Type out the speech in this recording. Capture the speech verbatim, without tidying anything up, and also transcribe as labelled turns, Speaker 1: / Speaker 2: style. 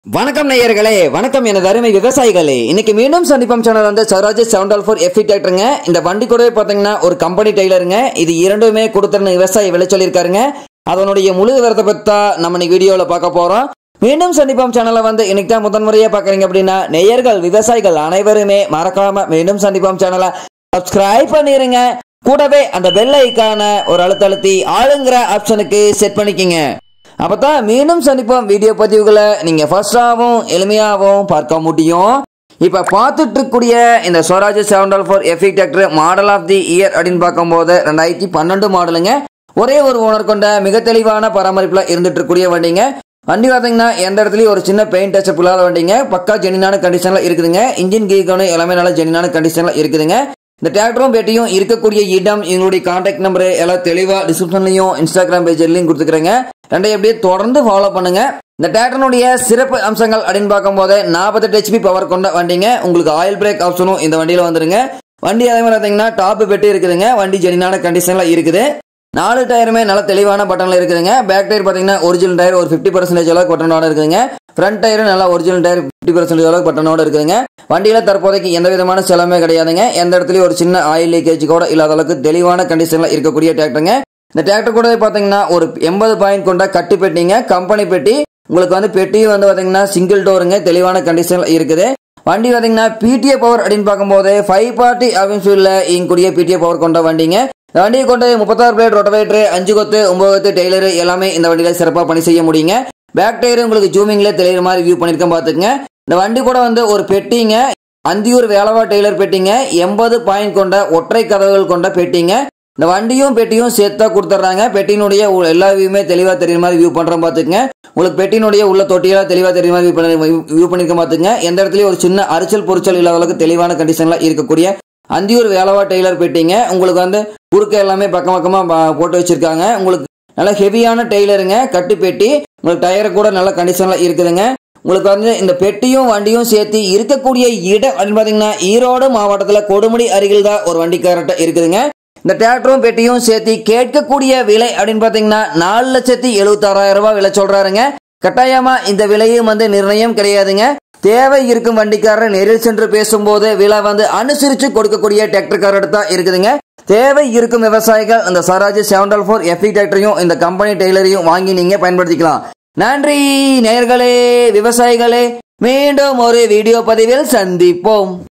Speaker 1: வணக்கம் நேயர்களே, வணக்கம் எனது அருமை விவசாயிகளே. இன்னைக்கு மீண்டும் சந்திப்போம் சேனல் வந்து Swaraj seven double four F டிராக்டருங்க. இந்த வண்டி கூடவே பாத்தீங்கன்னா ஒரு கம்பெனி டெய்லருங்க. இது இரண்டுமே கொடுத்துருந்த விவசாயி விலை சொல்லியிருக்காருங்க. அதனுடைய முழு விவரத்தை பத்தி நம்ம இன்னைக்கு வீடியோல பார்க்க போறோம். மீண்டும் சந்திப்போம் சேனலை வந்து இன்னைக்கு தான் முதன்முறையா பாக்குறீங்க அப்படின்னா நேயர்கள் விவசாயிகள் அனைவருமே மறக்காம மீண்டும் சந்திப்போம் சேனலை சப்ஸ்கிரைப் பண்ணிருங்க. கூடவே அந்த பெல் ஐக்கான ஒரு அழுத்த அழுத்தி ஆளுங்கிற ஆப்ஷனுக்கு செட் பண்ணிக்கிங்க. அப்பதான் மீண்டும் சந்திப்போம் வீடியோ பதிவுகளை நீங்க ஃபர்ஸ்டாவும் எளிமையாகவும் பார்க்க முடியும். இப்ப பார்த்துட்டு இருக்கக்கூடிய இந்த Swaraj seven double four F tractor model of the year அப்படின்னு பார்க்கும்போது ரெண்டாயிரத்தி பன்னெண்டு மாடலுங்க. ஒரே ஒரு ஓனர் கொண்ட மிக தெளிவான பராமரிப்புல இருந்துட்டு இருக்கக்கூடிய வண்டிங்க. வண்டி பார்த்தீங்கன்னா எந்த இடத்துலயும் ஒரு சின்ன பெயிண்ட் டச்சப் இல்லாத வண்டிங்க. பக்கா ஜெனினான கண்டிஷன்ல இருக்குதுங்க. இன்ஜின் கீகோனு எல்லாமே நல்ல ஜெனினான கண்டிஷன்ல இருக்குதுங்க. இந்த டிராக்டரும் பேட்டியும் இருக்கக்கூடிய இடம் எங்களுடைய கான்டாக்ட் நம்பர் எல்லாம் தெளிவா டிஸ்கிரிப்ஷன்லயும் இன்ஸ்டாகிராம் பேஜ்லயும் கொடுத்துக்கிறேங்க. ரெண்டையும் அப்படியே தொடர்ந்து ஃபாலோ பண்ணுங்க. இந்த டிராக்டருடைய சிறப்பு அம்சங்கள் அப்படின்னு பார்க்கும்போது நாற்பத்தெட்டு ஹெச்பி பவர் கொண்ட வண்டிங்க. உங்களுக்கு ஆயில் பிரேக் ஆப்ஷனும் இந்த வண்டியில வந்துருங்க. வண்டி அதே மாதிரி பார்த்தீங்கன்னா டாப் பெட்டி இருக்குதுங்க. வண்டி ஜெனினான கண்டிஷன்ல இருக்குது. நாலு டயருமே நல்ல தெளிவான பட்டன்ல இருக்குதுங்க. பேக் டயர் பாத்தீங்கன்னா ஒரிஜினல் டயர் ஒரு பிப்டி பர்சன்டேஜ் அளவுக்கு பட்டனோட இருக்குதுங்க. ஃப்ரண்ட் டயர் நல்லா ஒரிஜினல் டயர் பிப்டி பர்சன்டேஜ் அளவுக்கு பட்டனோட இருக்குதுங்க. வண்டியில தற்போதைக்கு எந்த விதமான செலவுமே கிடையாதுங்க. எந்த இடத்துலயும் ஒரு சின்ன ஆயில் லீக்கேஜ் கூட இல்லாத அளவுக்கு தெளிவான கண்டிஷன்ல இருக்கக்கூடிய டிராக்டருங்க. இந்த டிராக்டர் கூட பாத்தீங்கன்னா ஒரு எண்பது பாயிண்ட் கொண்ட கட்டு பெட்டிங்க. கம்பெனி பெட்டி. உங்களுக்கு வந்து பெட்டியும் வந்து பாத்தீங்கன்னா சிங்கிள் டோருங்க. தெளிவான கண்டிஷன்ல இருக்குது. வண்டி பாத்தீங்கன்னா பிடிஏ பவர் அப்படின்னு பார்க்கும்போது ஃபைவ் பார்ட்டி அப்படின்னு சொல்லி இங்கூடிய பிடிஏ பவர் கொண்ட வண்டிங்க. இந்த வண்டியை கொண்டு முப்பத்தாறு பிளேட் ரொட்டவேட்டர் அஞ்சு கொத்து ஒன்பது கொத்து டெய்லர் எல்லாமே இந்த வண்டியில சிறப்பாக பணி செய்ய முடியுங்க. பேக் டயர் உங்களுக்கு ஜூமிங்ல தெளிகிற மாதிரி வியூ பண்ணிருக்கேன் பாத்துக்கங்க. இந்த வண்டி கூட வந்து ஒரு பெட்டிங்க. அந்தியூர் வேலவா டெய்லர் பெட்டிங்க. எண்பது பாயிண்ட் கொண்ட ஒற்றை கதவுகள் கொண்ட பெட்டிங்க. இந்த வண்டியும் பெட்டியும் சேர்த்தா கொடுத்துட்றாங்க. பெட்டினுடைய எல்லா வியூமே தெளிவா தெரியுற மாதிரி வியூ பண்றோம் பாத்துக்கங்க. உங்களுக்கு பெட்டினுடைய உள்ள தொட்டியெல்லாம் தெளிவா தெரியுற மாதிரி வியூ பண்ணிருக்க பாத்துக்கங்க. எந்த இடத்துலயும் ஒரு சின்ன அரிச்சல் பொரிச்சல் இல்லாத அளவுக்கு தெளிவான கண்டிஷன்ல இருக்கக்கூடிய அந்தியூர் வேலவா டெய்லர் பெட்டிங்க. உங்களுக்கு வந்து குறுக்க எல்லாமே பக்கம் பக்கமா போட்டு வச்சிருக்காங்க. உங்களுக்கு நல்ல ஹெவியான டெய்லருங்க. கட்டு பெட்டி. உங்களுக்கு டயர் கூட நல்ல கண்டிஷன்ல இருக்குதுங்க. உங்களுக்கு வந்து இந்த பெட்டியும் வண்டியும் சேர்த்து இருக்கக்கூடிய இடம் அப்படின்னு பாத்தீங்கன்னா ஈரோடு மாவட்டத்துல கொடுமுடி அருகில் தான் ஒரு வண்டி கரெக்டா இருக்குதுங்க. இந்த டிராக்டரும் பெட்டியும் சேர்த்து கேட்கக்கூடிய விலை அப்படின்னு பாத்தீங்கன்னா நாலு லட்சத்தி எழுபத்தி ஆறாயிரம் ரூபாய் விலை சொல்றாருங்க. கட்டாயமா இந்த விலையும் வந்து நிர்ணயம் கிடையாதுங்க. தேவை இருக்கும் வண்டிக்காரர் நேரில் சென்று பேசும்போது விலை வந்து அனுசரிச்சு கொடுக்கக்கூடிய டிராக்டர் தான் இருக்குதுங்க. தேவை இருக்கும் விவசாயிகள் இந்த Swaraj seven double four F டிராக்டரையும் இந்த கம்பெனி டெய்லரையும் வாங்கி நீங்க பயன்படுத்திக்கலாம். நன்றி நேயர்களே, விவசாயிகளே. மீண்டும் ஒரு வீடியோ பதிவில் சந்திப்போம்.